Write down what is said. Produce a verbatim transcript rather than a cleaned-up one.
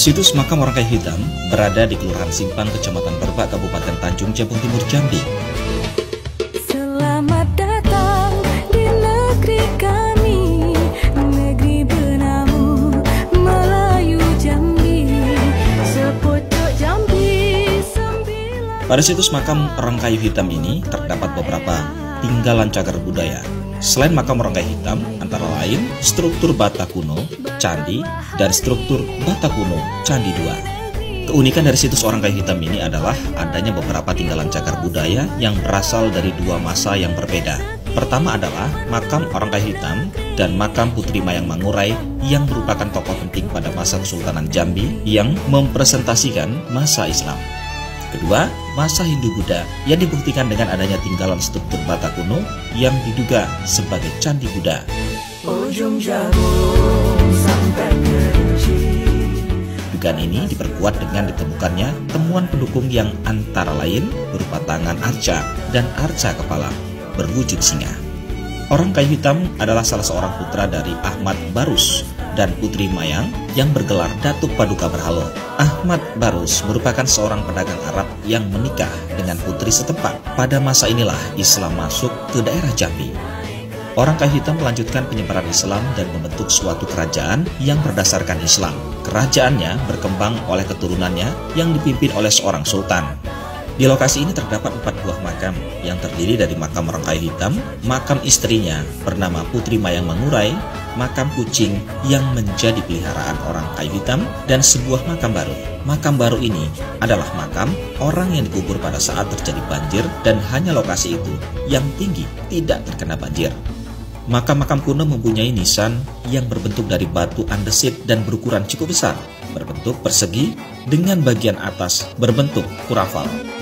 Situs makam orang kayu hitam berada di Kelurahan Simpang, Kecamatan Berbak, Kabupaten Tanjung Jabung Timur, Jambi. Selamat datang di negeri kami, negeri benamu Melayu Jambi, sepojok Jambi sembilan. Pada situs makam orang kayu hitam ini terdapat beberapa tinggalan cagar budaya. Selain makam orang kayu hitam, antara lain struktur bata kuno, candi, dan struktur bata kuno, candi dua. Keunikan dari situs orang kayu hitam ini adalah adanya beberapa tinggalan cagar budaya yang berasal dari dua masa yang berbeda. Pertama adalah makam orang kayu hitam dan makam Putri Mayang Mangurai yang merupakan tokoh penting pada masa Kesultanan Jambi yang mempresentasikan masa Islam. Kedua, masa Hindu-Buddha yang dibuktikan dengan adanya tinggalan struktur bata kuno yang diduga sebagai candi Buddha. Ujung jagung sampai kerinci. Dugaan ini diperkuat dengan ditemukannya temuan pendukung yang antara lain berupa tangan arca dan arca kepala berwujud singa. Orang kayu hitam adalah salah seorang putra dari Ahmad Barus dan Putri Mayang yang bergelar Datuk Paduka Berhalo. Ahmad Barus merupakan seorang pedagang Arab yang menikah dengan putri setempat. Pada masa inilah Islam masuk ke daerah Jambi. Orang kayu hitam melanjutkan penyebaran Islam dan membentuk suatu kerajaan yang berdasarkan Islam. Kerajaannya berkembang oleh keturunannya yang dipimpin oleh seorang sultan. Di lokasi ini terdapat empat buah makam yang terdiri dari makam orang kayu hitam, makam istrinya bernama Putri Mayang Mangurai, makam kucing yang menjadi peliharaan orang kayu hitam, dan sebuah makam baru. Makam baru ini adalah makam orang yang dikubur pada saat terjadi banjir dan hanya lokasi itu yang tinggi tidak terkena banjir. Makam-makam kuno mempunyai nisan yang berbentuk dari batu andesit dan berukuran cukup besar, berbentuk persegi dengan bagian atas berbentuk kurafal.